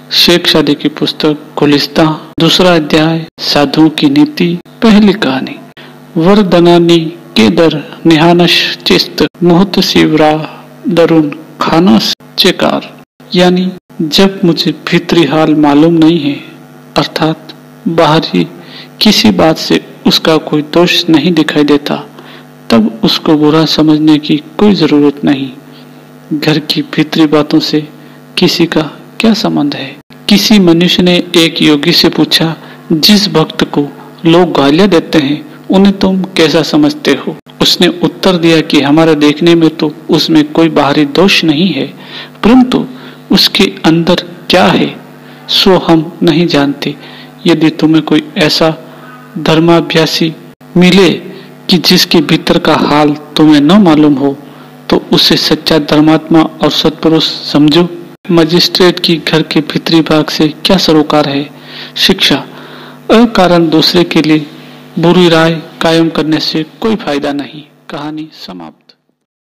शेख सादी की पुस्तक गुलिस्तां, दूसरा अध्याय साधुओं की नीति। पहली कहानी। वरदनानी के दर निहानश चिस्त मुहत सिवरा दरुन खानस चेकार। यानी जब मुझे भीतरी हाल मालूम नहीं है, अर्थात बाहरी किसी बात से उसका कोई दोष नहीं दिखाई देता, तब उसको बुरा समझने की कोई जरूरत नहीं। घर की भीतरी बातों से किसी का क्या संबंध है। किसी मनुष्य ने एक योगी से पूछा, जिस भक्त को लोग गालियां देते हैं उन्हें तुम कैसा समझते हो। उसने उत्तर दिया कि हमारे देखने में तो उसमें कोई बाहरी दोष नहीं है, परंतु उसके अंदर क्या है सो हम नहीं जानते। यदि तुम्हें कोई ऐसा धर्माभ्यासी मिले कि जिसके भीतर का हाल तुम्हें न मालूम हो, तो उसे सच्चा धर्मात्मा और सत्पुरुष समझो। मजिस्ट्रेट की घर के भीतरी भाग से क्या सरोकार है। शिक्षा। अकारण दूसरे के लिए बुरी राय कायम करने से कोई फायदा नहीं। कहानी समाप्त।